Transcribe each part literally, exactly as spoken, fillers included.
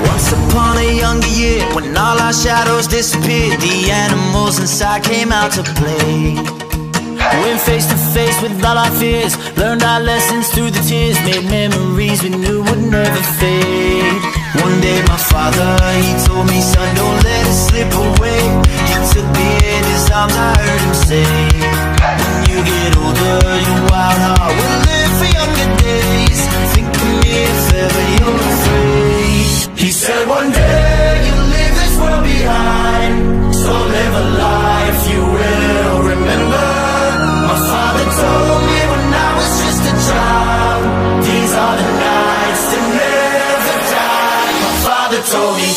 Once upon a younger year, when all our shadows disappeared, the animals inside came out to play. Went face to face with all our fears, learned our lessons through the tears, made memories we knew would never fade. One day my father, he told me, son, don't let it slip away. He took me in his arms, I heard him say, when you get older, your wild heart will live for younger days. Think of me if ever you're afraid. He said one day you'll leave this world behind, so live a life you will remember. My father told me when I was just a child, these are the nights that never die. My father told me.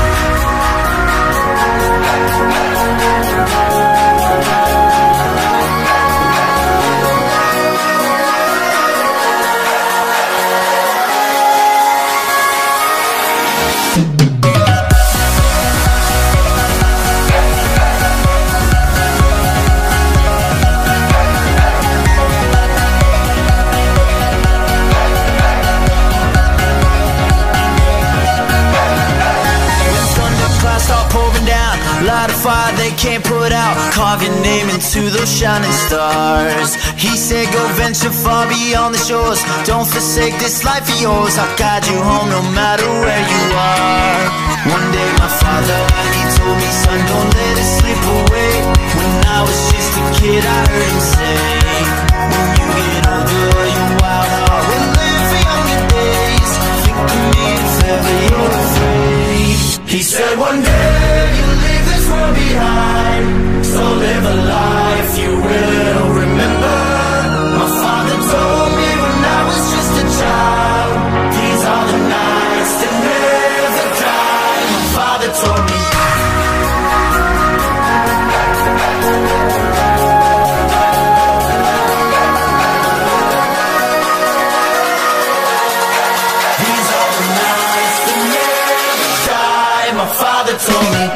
Light a fire they can't put out, carve your name into those shining stars. He said go venture far beyond the shores, don't forsake this life of yours. I'll guide you home no matter where you are. One day my father, he told me, son, don't let it slip away. When I was just a kid I heard him say, when you get older your wild heart will live for younger days. Think of me if ever you're afraid. He said one day you'll leave this world behind, so live a life you will remember. My father told me when I was just a child, these are the nights that never die. My father told me. These are the nights that never die. My father told me.